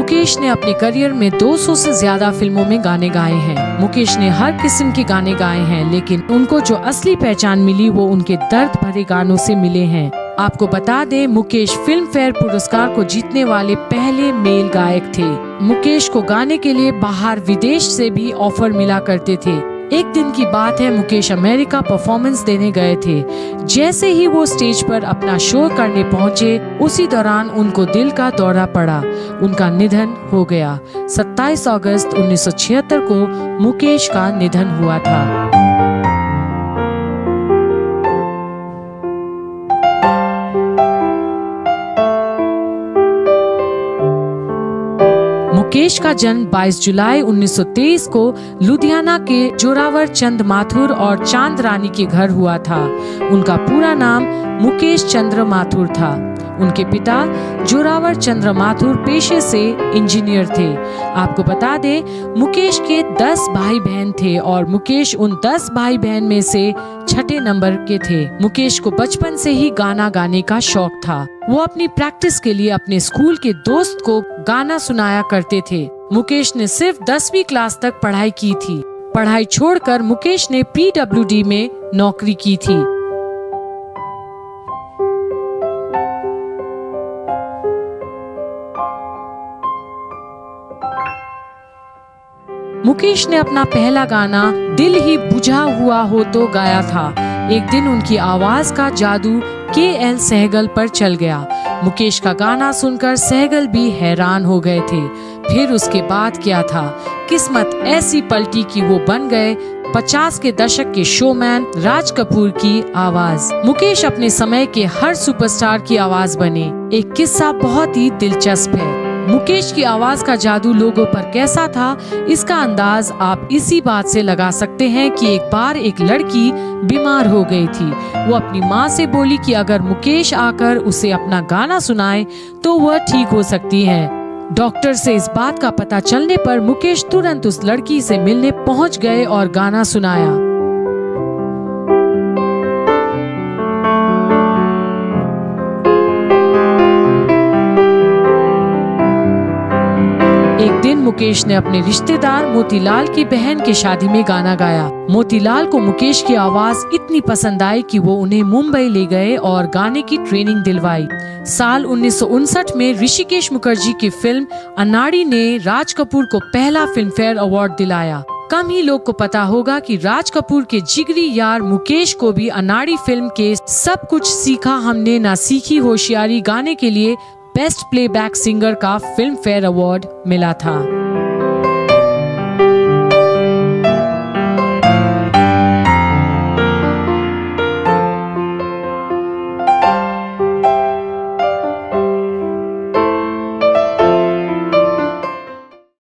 मुकेश ने अपने करियर में 200 से ज्यादा फिल्मों में गाने गाए हैं। मुकेश ने हर किस्म के गाने गाए हैं, लेकिन उनको जो असली पहचान मिली वो उनके दर्द भरे गानों से मिले हैं। आपको बता दें, मुकेश फिल्म फेयर पुरस्कार को जीतने वाले पहले मेल गायक थे। मुकेश को गाने के लिए बाहर विदेश से भी ऑफर मिला करते थे। एक दिन की बात है, मुकेश अमेरिका परफॉर्मेंस देने गए थे। जैसे ही वो स्टेज पर अपना शो करने पहुंचे, उसी दौरान उनको दिल का दौरा पड़ा। उनका निधन हो गया। 27 अगस्त 1976 को मुकेश का निधन हुआ था। मुकेश का जन्म 22 जुलाई 1923 को लुधियाना के जोरावर चंद माथुर और चांद रानी के घर हुआ था। उनका पूरा नाम मुकेश चंद्र माथुर था। उनके पिता जोरावर चंद्र माथुर पेशे से इंजीनियर थे। आपको बता दें, मुकेश के 10 भाई बहन थे और मुकेश उन 10 भाई बहन में से छठे नंबर के थे। मुकेश को बचपन से ही गाना गाने का शौक था। वो अपनी प्रैक्टिस के लिए अपने स्कूल के दोस्त को गाना सुनाया करते थे। मुकेश ने सिर्फ 10वीं क्लास तक पढ़ाई की थी। पढ़ाई छोड़कर मुकेश ने PWD में नौकरी की थी। मुकेश ने अपना पहला गाना दिल ही बुझा हुआ हो तो गाया था। एक दिन उनकी आवाज का जादू KL सहगल पर चल गया। मुकेश का गाना सुनकर सहगल भी हैरान हो गए थे। फिर उसके बाद क्या था, किस्मत ऐसी पलटी कि वो बन गए 50 के दशक के शोमैन राज कपूर की आवाज। मुकेश अपने समय के हर सुपरस्टार की आवाज बने। एक किस्सा बहुत ही दिलचस्प है। मुकेश की आवाज का जादू लोगों पर कैसा था, इसका अंदाज आप इसी बात से लगा सकते हैं कि एक बार एक लड़की बीमार हो गई थी। वो अपनी माँ से बोली कि अगर मुकेश आकर उसे अपना गाना सुनाए तो वह ठीक हो सकती है। डॉक्टर से इस बात का पता चलने पर मुकेश तुरंत उस लड़की से मिलने पहुंच गए और गाना सुनाया। एक दिन मुकेश ने अपने रिश्तेदार मोतीलाल की बहन की शादी में गाना गाया। मोतीलाल को मुकेश की आवाज इतनी पसंद आई कि वो उन्हें मुंबई ले गए और गाने की ट्रेनिंग दिलवाई। साल 1959 में ऋषिकेश मुखर्जी की फिल्म अनाड़ी ने राज कपूर को पहला फिल्म फेयर अवार्ड दिलाया। कम ही लोग को पता होगा कि राज कपूर के जिगरी यार मुकेश को भी अनाड़ी फिल्म के सब कुछ सीखा हमने ना सीखी होशियारी गाने के लिए बेस्ट प्लेबैक सिंगर का फिल्म फेयर अवार्ड मिला था।